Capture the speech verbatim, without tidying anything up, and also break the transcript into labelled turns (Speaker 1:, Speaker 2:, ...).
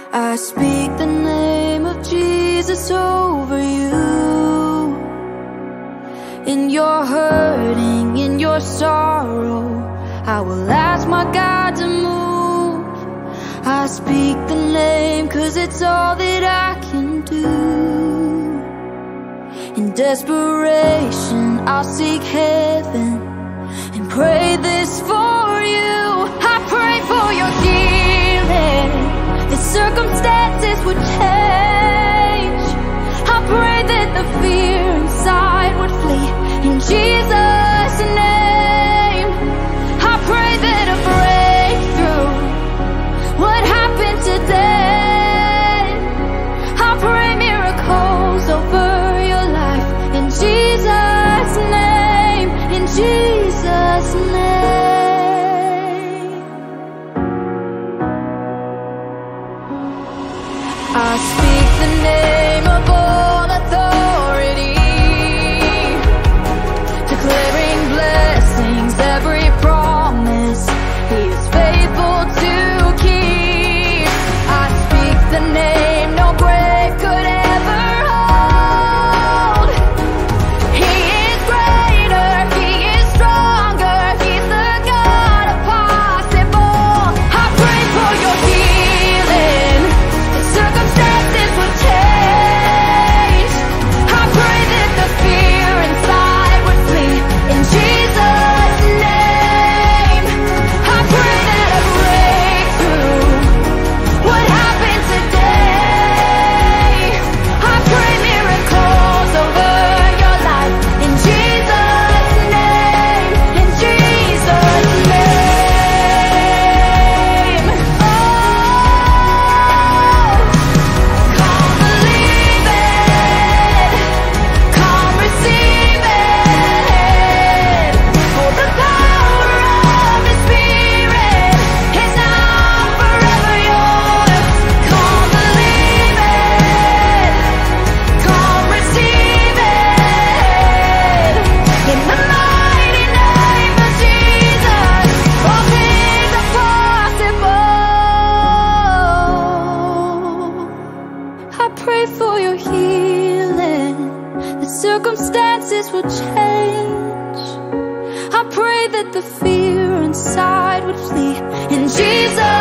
Speaker 1: I speak the name of Jesus over you. In your hurting, in your sorrow, I will ask my God to move. I speak the name 'cause it's all that I can do. In desperation, I'll seek heaven and pray this for you. I pray for your healing, the circumstances would change. I pray that the fear inside would flee in Jesus' name. I pray that a breakthrough would happen today. I pray miracles over your life in Jesus' name, in Jesus' name. I speak the name of all authority, declaring blessings, every promise He is faithful to keep. I speak the name no grave could ever hold. He is greater, He is stronger, He's the God of possible. I pray for your healing, the circumstances will change. I pray that the fear inside would flee in Jesus' name. I pray that a breakthrough would happen today. I pray miracles over your life in Jesus' name, in Jesus' name. Oh, come believe it, come receive it. For the power of His Spirit is now forever yours. Come believe it, come receive it. In the mighty name of Jesus, all things are possible. I pray for your healing, the circumstances will change. I pray that the fear inside would flee in Jesus'